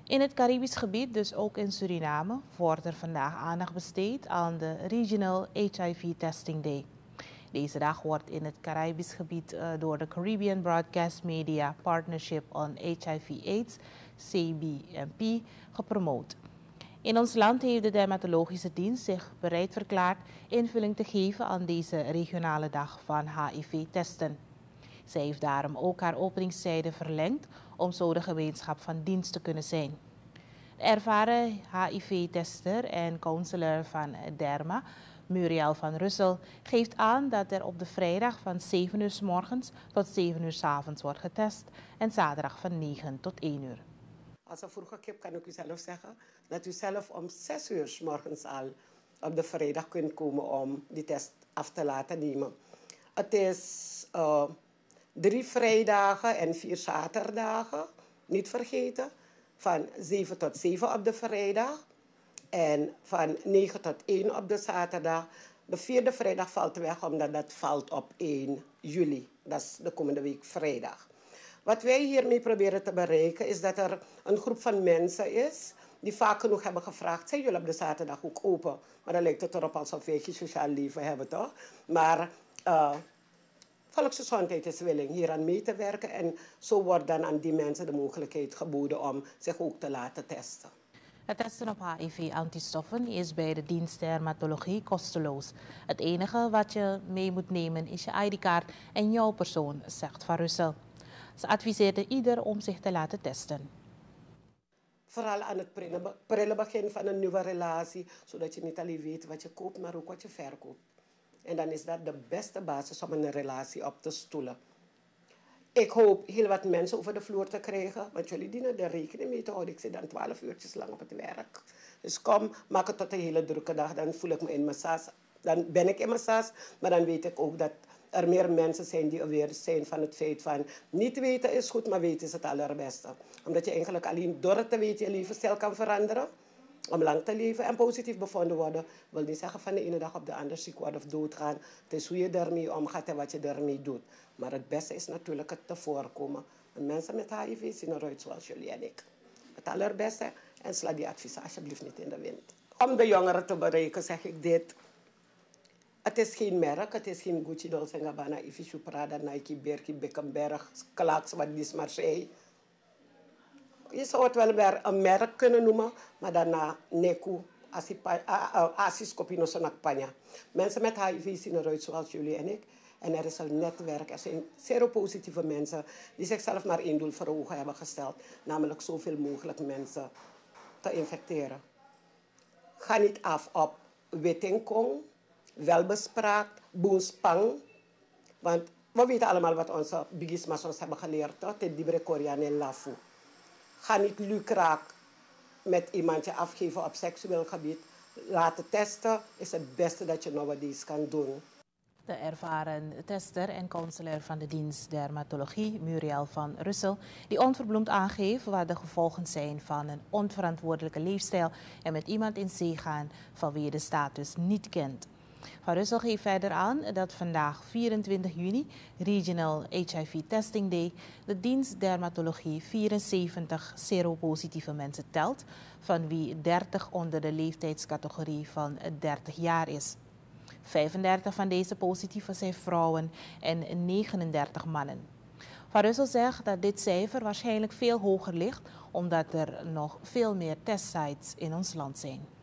In het Caribisch gebied, dus ook in Suriname, wordt er vandaag aandacht besteed aan de Regional HIV Testing Day. Deze dag wordt in het Caribisch gebied door de Caribbean Broadcast Media Partnership on HIV/AIDS, CBMP, gepromoot. In ons land heeft de dermatologische dienst zich bereid verklaard invulling te geven aan deze regionale dag van HIV-testen. Zij heeft daarom ook haar openingstijden verlengd om zo de gemeenschap van dienst te kunnen zijn. De ervaren HIV-tester en counselor van Derma, Muriel van Russel, geeft aan dat er op de vrijdag van 7 uur 's morgens tot 7 uur 's avonds wordt getest en zaterdag van 9 tot 1 uur. Als een vroege kip kan ik u zelf zeggen dat u zelf om 6 uur 's morgens al op de vrijdag kunt komen om die test af te laten nemen. Het is 3 vrijdagen en 4 zaterdagen, niet vergeten, van 7 tot 7 op de vrijdag en van 9 tot 1 op de zaterdag. De 4e vrijdag valt weg omdat dat valt op 1 juli, dat is de komende week vrijdag. Wat wij hiermee proberen te bereiken is dat er een groep van mensen is die vaak genoeg hebben gevraagd, zijn jullie op de zaterdag ook open? Maar dan lijkt het erop alsof wij geen sociaal leven hebben, toch? Maar volksgezondheid is willing hier aan mee te werken en zo wordt dan aan die mensen de mogelijkheid geboden om zich ook te laten testen. Het testen op HIV-antistoffen is bij de dienst dermatologie kosteloos. Het enige wat je mee moet nemen is je ID-kaart en jouw persoon, zegt Van Russel. Ze adviseerde ieder om zich te laten testen. Vooral aan het prille begin van een nieuwe relatie, zodat je niet alleen weet wat je koopt, maar ook wat je verkoopt. En dan is dat de beste basis om een relatie op te stoelen. Ik hoop heel wat mensen over de vloer te krijgen, want jullie dienen er rekening mee te houden. Ik zit dan 12 uurtjes lang op het werk. Dus kom, maak het tot een hele drukke dag, dan voel ik me in mijn sas. Dan ben ik in mijn sas, maar dan weet ik ook dat er meer mensen zijn die aware zijn van het feit van niet weten is goed, maar weten is het allerbeste. Omdat je eigenlijk alleen door het te weten je levensstijl kan veranderen. Om lang te leven en positief bevonden worden, wil niet zeggen van de ene dag op de andere ziek worden of doodgaan. Het is hoe je ermee omgaat en wat je ermee doet. Maar het beste is natuurlijk het te voorkomen. Want mensen met HIV zien eruit zoals jullie en ik. Het allerbeste, en sla die adviezen alsjeblieft niet in de wind. Om de jongeren te bereiken zeg ik dit. Het is geen merk, het is geen Gucci, Dolce & Gabbana, Ivy Prada, Nike, Birkin, Beckenberg, Clarks, wat die Marseille. Je zou het wel een merk kunnen noemen, maar daarna Neku, Asis Copino Sonakpanya. Mensen met HIV zien eruit zoals jullie en ik. En er is een netwerk, er zijn seropositieve mensen die zichzelf maar één doel voor ogen hebben gesteld. Namelijk zoveel mogelijk mensen te infecteren. Ga niet af op Wittingkong, welbespraakt, boenspang. Want we weten allemaal wat onze bigismas ons hebben geleerd, toch? Te dibre Korean en lafu. Ga niet lukraak met iemand je afgeven op seksueel gebied. Laten testen is het beste dat je nowadays kan doen. De ervaren tester en counselor van de dienst dermatologie, Muriel van Russel, die onverbloemd aangeeft wat de gevolgen zijn van een onverantwoordelijke leefstijl en met iemand in zee gaan van wie je de status niet kent. Van Russel geeft verder aan dat vandaag 24 juni, Regional HIV Testing Day, de dienst dermatologie 74 seropositieve mensen telt, van wie 30 onder de leeftijdscategorie van 30 jaar is. 35 van deze positieven zijn vrouwen en 39 mannen. Van Russel zegt dat dit cijfer waarschijnlijk veel hoger ligt, omdat er nog veel meer testsites in ons land zijn.